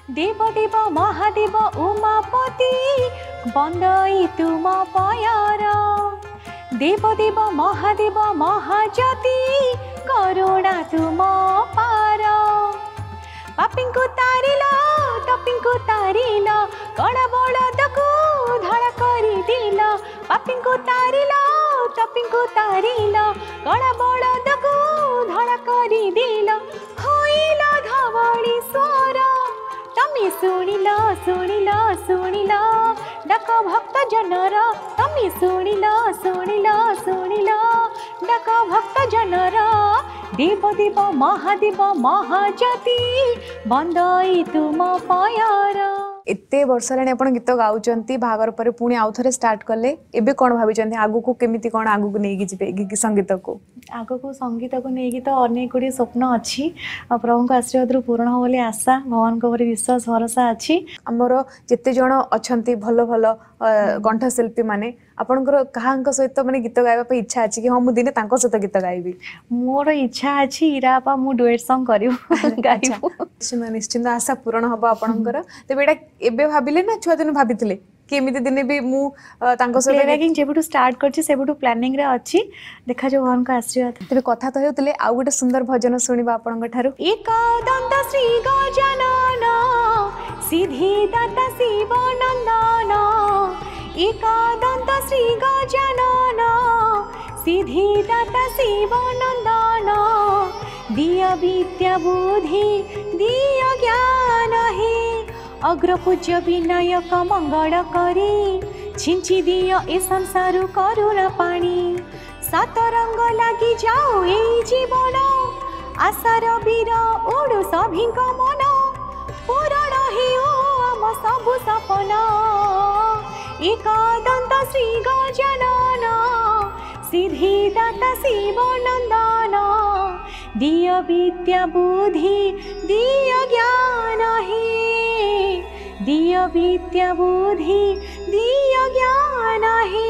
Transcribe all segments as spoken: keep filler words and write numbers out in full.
देव देव महादेव उमापति बंदई तुम पयार देव देव महादेव महाज्योति करुणा तुम पार पापी को तारिल तपी को तारिल कण बलदको धड़ा करी दिल पापी को तारिल तपी को तारिल कण बलदको धड़ा करी दिल होइल धवली स्वर तमी शुणिल शुणिल शुणिल डाक भक्त जनर तमी शुणिल शुणिल शुणिल डाक भक्त जनर देव देव महादेव महाज्योति बंदई तुम पयार। एते वर्ष हेलाणी आपण गीत गाउचंती बाहागर पर पुणी आउ थरे स्टार्ट कले एबे कोन भाबिचंती आगु को केमिति कोन आगु को नेगी जिबे संगीत को आगु को संगीत को नेगी तो अनेक गुडी स्वप्न अछि प्रभु को आशीर्वाद पूर्ण हो बोली आशा भगवान को ऊपर विश्वास भरोसा अछि हमर जेते जण अछंती भलो भलो कंठशिल्पी माने आपनकर कहांक सहित माने गीत गायबा पे इच्छा अछि कि हम दिने तांको सहित गीत गाइबी मोर इच्छा अछि इरापा मु डुएट सॉन्ग करिवो गाइबो निश्चित निश्चित आशा पूर्ण हबो आपनकर तबे एटा एबे भाबिले ना छुआ दिन भाबिथिले कि एमिति दिने भी मु तांको सहित प्लेबैकिंग जेबुटू स्टार्ट करछि सेबुटू प्लानिंग रे अछि देखा जो भगवान का आशीर्वाद तबे कथा तो हेउतले आ गोटे सुंदर भजन सुनिबा आपनक थारु एक दंत श्री गजानन सिद्धि दाता शिव नंदन एक दंत श्री गजानन सिद्धि दाता शिव नंदन दिय विद्या बुद्धि दिय ज्ञान हे अग्र पूज्य विनायक मंगल करी छिंची दिय ए संसार करुणा पानी सात रंग लगी जाओ ए जीवन आशार वीर ओडु सभी मन पूरण हेउ आम सबु सपना एक दंत श्री गजानन सिद्धि दाता शिव नंदन दिय विद्या बुद्धि दिय ज्ञान हे दिय विद्या बुद्धि दिय ज्ञान हे।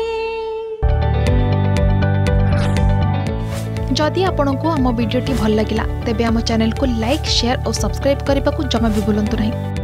जदि आपंक आम भिडी भल लगा तेब आम चैनल को लाइक शेयर और सब्सक्राइब करने को जमा भी भूलु नहीं।